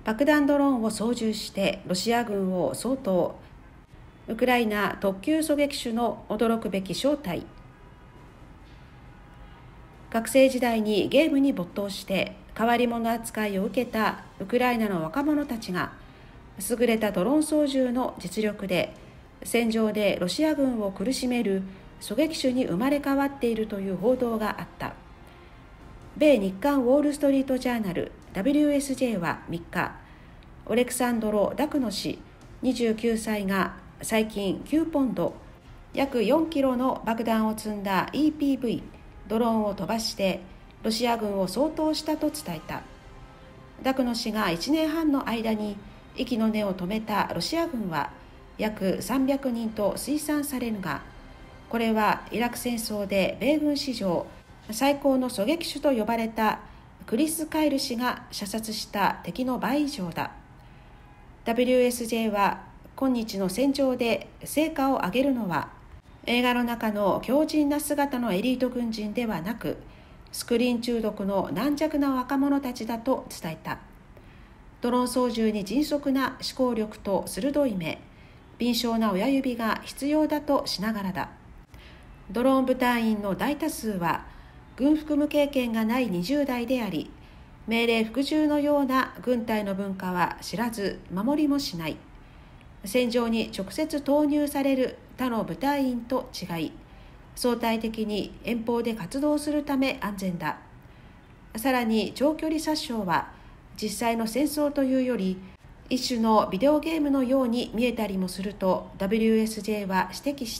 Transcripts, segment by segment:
爆弾ドローンを操縦してロシア軍を掃討。ウクライナ特級狙撃手の驚くべき正体。学生時代にゲームに没頭して変わり者扱いを受けたウクライナの若者たちが優れたドローン操縦の実力で戦場でロシア軍を苦しめる狙撃手に生まれ変わっているという報道があった。米日刊ウォール・ストリート・ジャーナル WSJ は3日、オレクサンドロ・ダクノ氏29歳が最近9ポンド約4キロの爆弾を積んだ EPV ドローンを飛ばしてロシア軍を掃討したと伝えた。ダクノ氏が1年半の間に息の根を止めたロシア軍は約300人と推算されるが、これはイラク戦争で米軍史上最高の狙撃手と呼ばれたクリス・カイル氏が射殺した敵の倍以上だ。 WSJ は今日の戦場で成果を上げるのは映画の中の強靭な姿のエリート軍人ではなく、スクリーン中毒の軟弱な若者たちだと伝えた。ドローン操縦に迅速な思考力と鋭い目、敏捷な親指が必要だとしながらだ。ドローン部隊員の大多数は軍服務経験がない20代であり、命令服従のような軍隊の文化は知らず守りもしない。戦場に直接投入される他の部隊員と違い、相対的に遠方で活動するため安全だ。さらに長距離殺傷は実際の戦争というより一種のビデオゲームのように見えたりもすると WSJ は指摘した。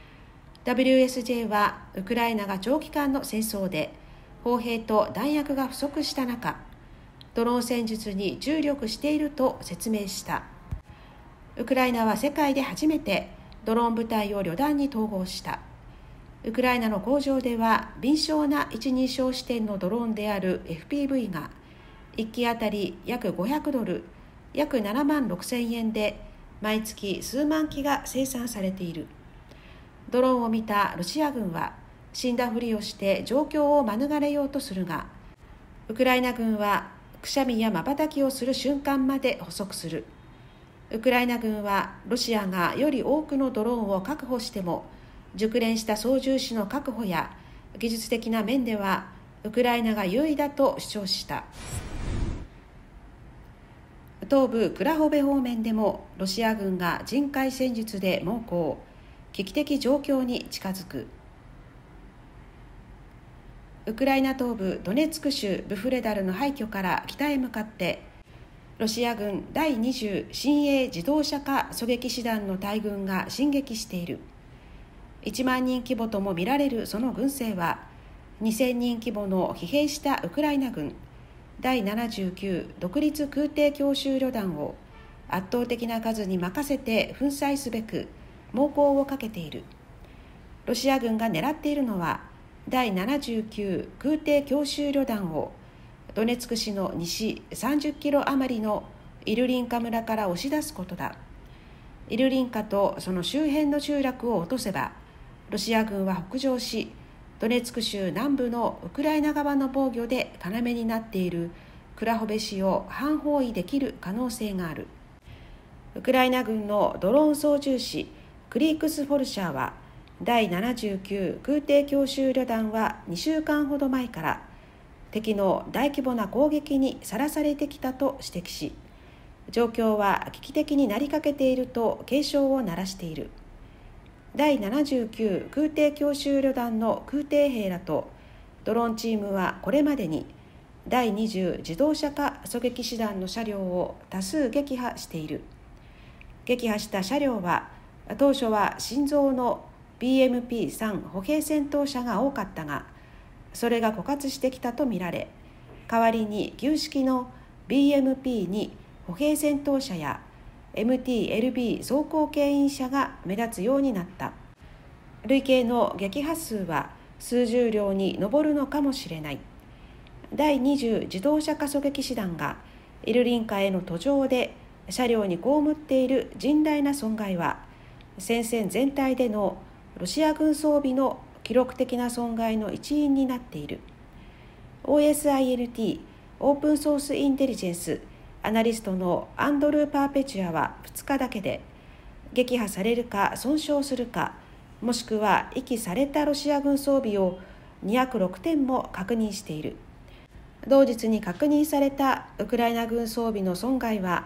WSJ はウクライナが長期間の戦争で砲兵と弾薬が不足した中、ドローン戦術に注力していると説明した。ウクライナは世界で初めてドローン部隊を旅団に統合した。ウクライナの工場では敏捷な一人称視点のドローンである FPV が1機あたり約500ドル、約7万6千円で毎月数万機が生産されている。ドローンを見たロシア軍は死んだふりをして状況を免れようとするが、ウクライナ軍はくしゃみや瞬きをする瞬間まで捕捉する。ウクライナ軍はロシアがより多くのドローンを確保しても、熟練した操縦士の確保や技術的な面ではウクライナが優位だと主張した。東部クラホベ方面でもロシア軍が人海戦術で猛攻、危機的状況に近づく。ウクライナ東部ドネツク州ブフレダルの廃墟から北へ向かってロシア軍第20親衛自動車化狙撃師団の大軍が進撃している。1万人規模とも見られるその軍勢は2000人規模の疲弊したウクライナ軍第79独立空挺強襲旅団を圧倒的な数に任せて粉砕すべく猛攻をかけている。ロシア軍が狙っているのは第79空挺強襲旅団をドネツク市の西30キロ余りのイルリンカ村から押し出すことだ。イルリンカとその周辺の集落を落とせば、ロシア軍は北上し、ドネツク州南部のウクライナ側の防御で要になっているクラホベ市を半包囲できる可能性がある。ウクライナ軍のドローン操縦士クリークス・フォルシャーは、第79空挺強襲旅団は2週間ほど前から敵の大規模な攻撃にさらされてきたと指摘し、状況は危機的になりかけていると警鐘を鳴らしている。第79空挺強襲旅団の空挺兵らとドローンチームはこれまでに第20自動車化狙撃師団の車両を多数撃破している。撃破した車両は当初は新造の BMP-3 歩兵戦闘車が多かったが、それが枯渇してきたとみられ、代わりに旧式の BMP-2 歩兵戦闘車や MT-LB 装甲牽引車が目立つようになった。累計の撃破数は数十両に上るのかもしれない。第20自動車化狙撃師団がイルリンカへの途上で車両に被っている甚大な損害は、戦線全体でのロシア軍装備の記録的な損害の一因になっている。 OSINT オープンソースインテリジェンスアナリストのアンドルー・パーペチュアは2日だけで、撃破されるか損傷するか、もしくは遺棄されたロシア軍装備を206点も確認している。同日に確認されたウクライナ軍装備の損害は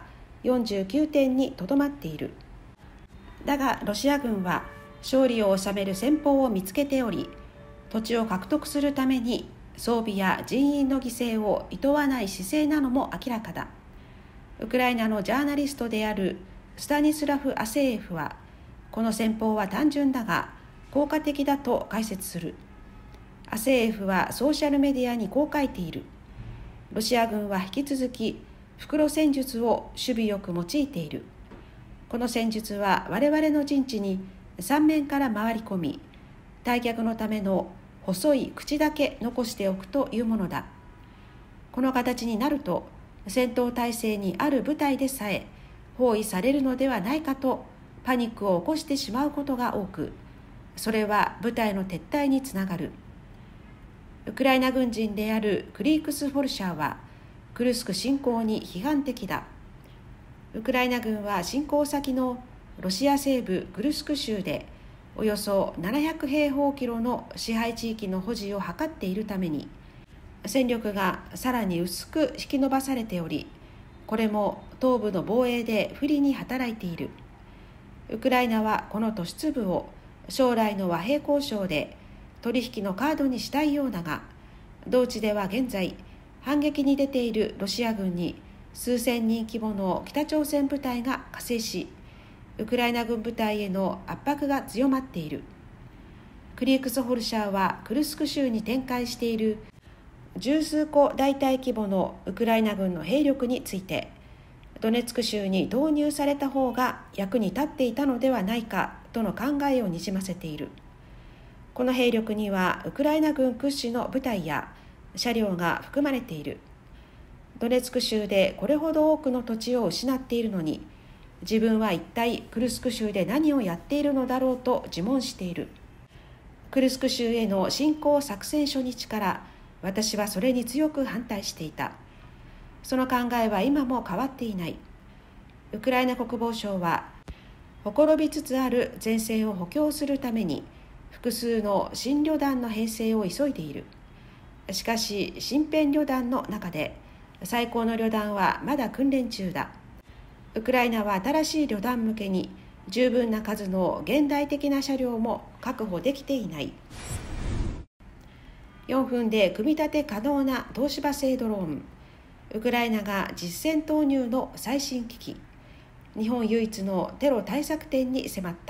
49点にとどまっている。だがロシア軍は勝利を収める戦法を見つけており、土地を獲得するために装備や人員の犠牲を厭わない姿勢なのも明らかだ。ウクライナのジャーナリストであるスタニスラフ・アセーエフは、この戦法は単純だが効果的だと解説する。アセーエフはソーシャルメディアにこう書いている。ロシア軍は引き続き袋戦術を守備よく用いている。この戦術は我々の陣地に3面から回り込み、退却のための細い口だけ残しておくというものだ。この形になると、戦闘態勢にある部隊でさえ包囲されるのではないかとパニックを起こしてしまうことが多く、それは部隊の撤退につながる。ウクライナ軍人であるクリークス・フォルシャーはクルスク侵攻に批判的だ。ウクライナ軍は侵攻先のロシア西部クルスク州でおよそ700平方キロの支配地域の保持を図っているために、戦力がさらに薄く引き延ばされており、これも東部の防衛で不利に働いている。ウクライナはこの都市部を将来の和平交渉で取引のカードにしたいようだが、同地では現在反撃に出ているロシア軍に数千人規模の北朝鮮部隊が加勢し、ウクライナ軍部隊への圧迫が強まっている。クリークス・ホルシャーはクルスク州に展開している十数個大隊規模のウクライナ軍の兵力について、ドネツク州に投入された方が役に立っていたのではないかとの考えをにじませている。この兵力にはウクライナ軍屈指の部隊や車両が含まれている。ドネツク州でこれほど多くの土地を失っているのに、自分は一体クルスク州で何をやっているのだろうと自問している。クルスク州への侵攻作戦初日から私はそれに強く反対していた。その考えは今も変わっていない。ウクライナ国防省はほころびつつある前線を補強するために複数の新旅団の編成を急いでいる。しかし新編旅団の中で最高の旅団はまだ訓練中だ。ウクライナは新しい旅団向けに十分な数の現代的な車両も確保できていない。4分で組み立て可能な東芝製ドローン。ウクライナが実戦投入の最新機器。日本唯一のテロ対策展に迫った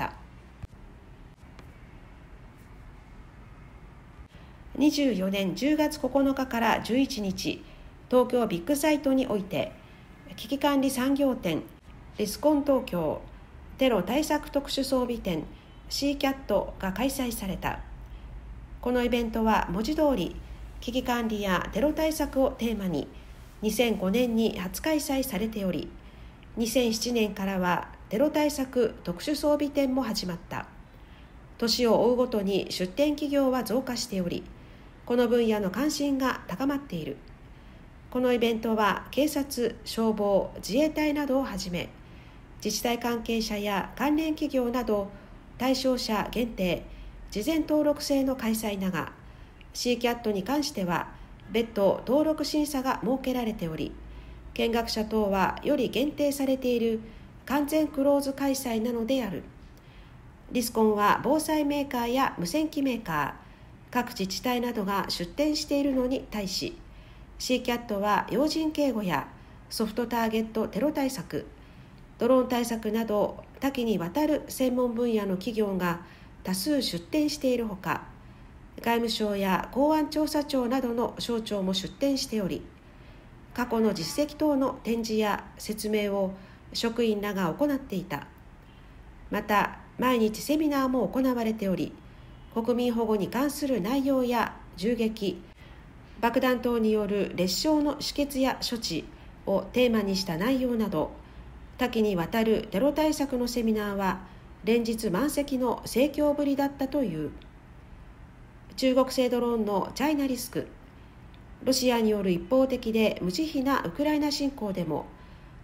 。24年10月9日から11日、東京ビッグサイトにおいて、危機管理産業展リスコン東京テロ対策特殊装備展 CCAT が開催された。このイベントは文字通り危機管理やテロ対策をテーマに2005年に初開催されており、2007年からはテロ対策特殊装備展も始まった。年を追うごとに出展企業は増加しており、この分野の関心が高まっている。このイベントは警察、消防、自衛隊などをはじめ、自治体関係者や関連企業など対象者限定、事前登録制の開催だが、CCAT に関しては別途登録審査が設けられており、見学者等はより限定されている完全クローズ開催なのである。リスコンは防災メーカーや無線機メーカー、各自治体などが出展しているのに対し、CCAT は要人警護やソフトターゲットテロ対策、ドローン対策など多岐にわたる専門分野の企業が多数出展しているほか、外務省や公安調査庁などの省庁も出展しており、過去の実績等の展示や説明を職員らが行っていた。また毎日セミナーも行われており、国民保護に関する内容や銃撃、爆弾等による列傷の止血や処置をテーマにした内容など、多岐にわたるテロ対策のセミナーは連日満席の盛況ぶりだったという。中国製ドローンのチャイナリスク。ロシアによる一方的で無慈悲なウクライナ侵攻でも、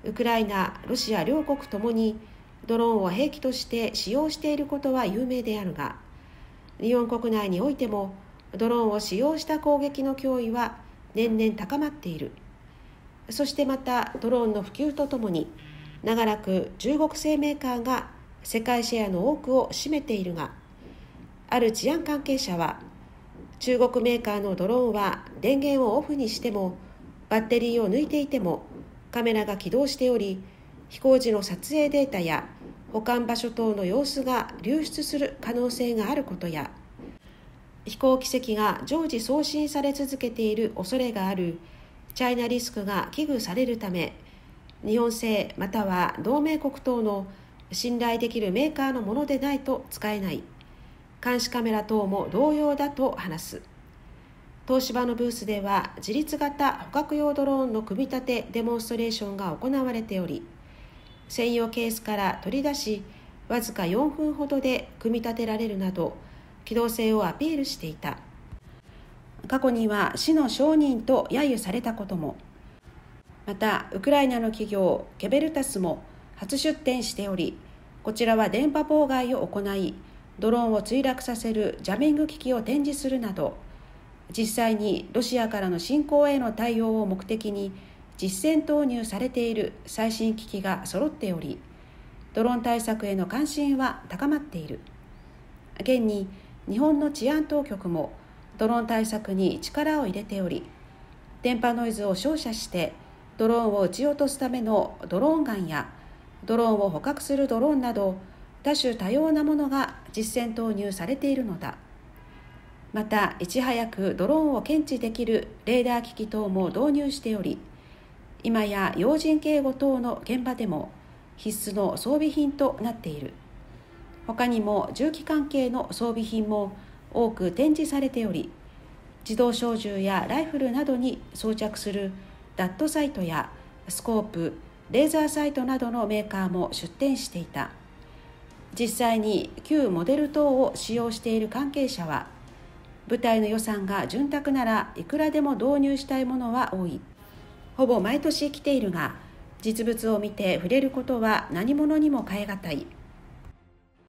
ウクライナ、ロシア両国ともにドローンを兵器として使用していることは有名であるが、日本国内においてもドローンを使用した攻撃の脅威は年々高まっている。そしてまたドローンの普及とともに長らく中国製メーカーが世界シェアの多くを占めているが、ある治安関係者は中国メーカーのドローンは電源をオフにしてもバッテリーを抜いていてもカメラが起動しており、飛行時の撮影データや保管場所等の様子が流出する可能性があることや、飛行軌跡が常時送信され続けている恐れがあるチャイナリスクが危惧されるため、日本製または同盟国等の信頼できるメーカーのものでないと使えない。監視カメラ等も同様だと話す。東芝のブースでは自律型捕獲用ドローンの組み立てデモンストレーションが行われており、専用ケースから取り出しわずか4分ほどで組み立てられるなど機動性をアピールしていた。過去には死の商人と揶揄されたことも。またウクライナの企業ケベルタスも初出展しており、こちらは電波妨害を行いドローンを墜落させるジャミング機器を展示するなど、実際にロシアからの侵攻への対応を目的に実戦投入されている最新機器が揃っており、ドローン対策への関心は高まっている。現に日本の治安当局もドローン対策に力を入れており、電波ノイズを照射してドローンを撃ち落とすためのドローンガンやドローンを捕獲するドローンなど多種多様なものが実戦投入されているのだ。またいち早くドローンを検知できるレーダー機器等も導入しており、今や要人警護等の現場でも必須の装備品となっている。他にも銃器関係の装備品も多く展示されており、自動小銃やライフルなどに装着するダットサイトやスコープ、レーザーサイトなどのメーカーも出展していた。実際に旧モデル等を使用している関係者は、部隊の予算が潤沢ならいくらでも導入したいものは多い。ほぼ毎年来ているが、実物を見て触れることは何者にも代え難い。